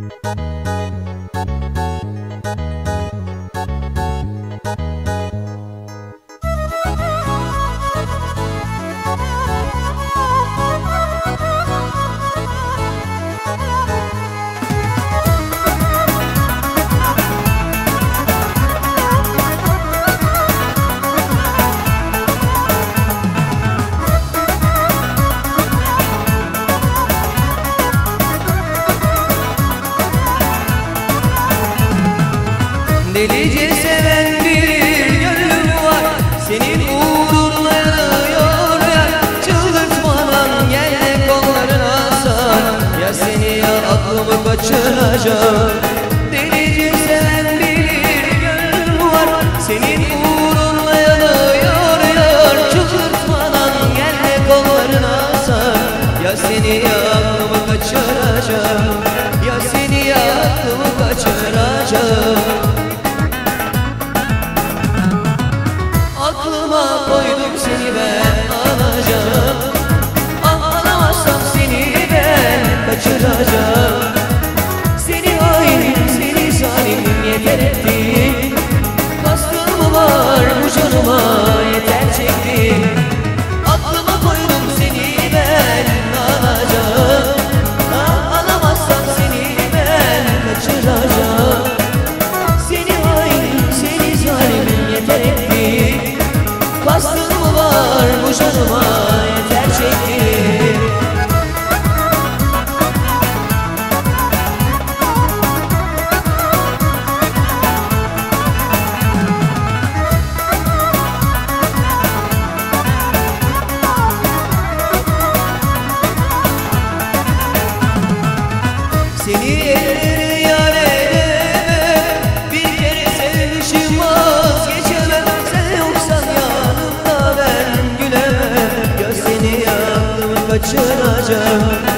Delice seven bir gönlüm var, senin uğrunla yanıyor ya. Çıldırtmadan gel de kollarına sar, ya seni ya aklımı kaçıracak. Delice seven bir gönlüm var, senin uğrunla yanıyor ya. Çıldırtmadan gel de kollarına sar, ya seni ya aklımı kaçıracak. Ya seni ya aklımı kaçıracak. Aklıma koydum seni ben alacağım, alamazsam seni ben kaçıracağım. Seni hain, seni zalim yeter ettin. Kastın mı var bu canıma yeter çektin. Aklıma koydum seni ben alacağım, alamazsam seni ben kaçıracağım. Seni hain, seni zalim yeter ettin. Kastın mı var bu canıma yeter çektin. Seni elleri yar edemem, bir kere sevmişim vazgeçemem. Sen yoksan yanımda ben gülemem, ya seni aklımı kaçıracağım.